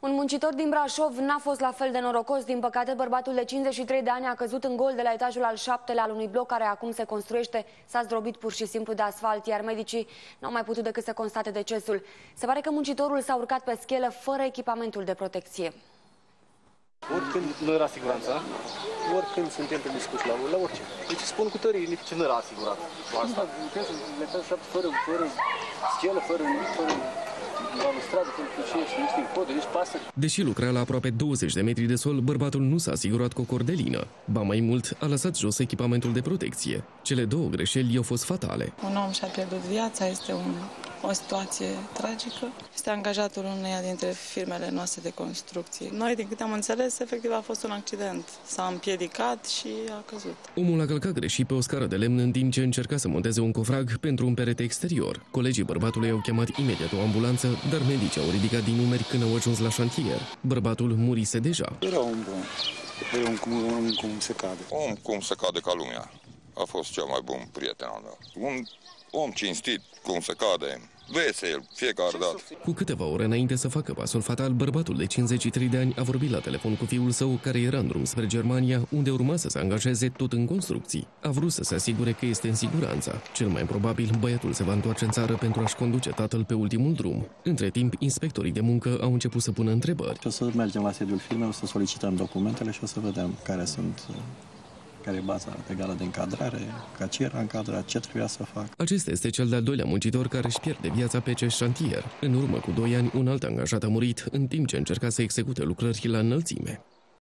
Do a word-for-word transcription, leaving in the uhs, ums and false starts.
Un muncitor din Brașov n-a fost la fel de norocos. Din păcate, bărbatul de cincizeci și trei de ani a căzut în gol de la etajul al șaptelea al unui bloc care acum se construiește. S-a zdrobit pur și simplu de asfalt, iar medicii n-au mai putut decât să constate decesul. Se pare că muncitorul s-a urcat pe schelă fără echipamentul de protecție. Oricând nu era siguranță, oricând suntem pe discuții la, la orice. Deci spun cu tărie, ce nu era asigurat. Asta, le fără, fără schelă, fără nimic, fără balustradă, fără ce, niște poduri, nici pasări. Deși lucra la aproape douăzeci de metri de sol, bărbatul nu s-a asigurat cu o cordelină. Ba mai mult, a lăsat jos echipamentul de protecție. Cele două greșeli i-au fost fatale. Un om și-a pierdut viața, este un, o situație tragică. Este angajatul uneia dintre firmele noastre de construcție. Noi, din câte am înțeles, efectiv a fost un accident. S-a împiedicat și a căzut. Omul a călcat greșit pe o scară de lemn în timp ce încerca să monteze un cofrag pentru un perete exterior. Colegii bărbatului au chemat imediat o ambulanță, dar medicii au ridicat din numeri când au ajuns la șantier. Bărbatul murise deja. Era un bun. Era un cum, un cum se cade. Om cum se cade ca lumea. A fost cel mai bun prieten al meu. Un om cinstit, cum se cade, vesel, fiecare dată. Cu câteva ore înainte să facă pasul fatal, bărbatul de cincizeci și trei de ani a vorbit la telefon cu fiul său, care era în drum spre Germania, unde urma să se angajeze tot în construcții. A vrut să se asigure că este în siguranță. Cel mai probabil, băiatul se va întoarce în țară pentru a-și conduce tatăl pe ultimul drum. Între timp, inspectorii de muncă au început să pună întrebări. O să mergem la sediul firmei, o să solicităm documentele și o să vedem care sunt... care e baza legală de încadrare, ca ce era încadrat, ce trebuia să fac. Acesta este cel de-al doilea muncitor care își pierde viața pe acest șantier. În urmă cu doi ani, un alt angajat a murit în timp ce încerca să execute lucrări la înălțime.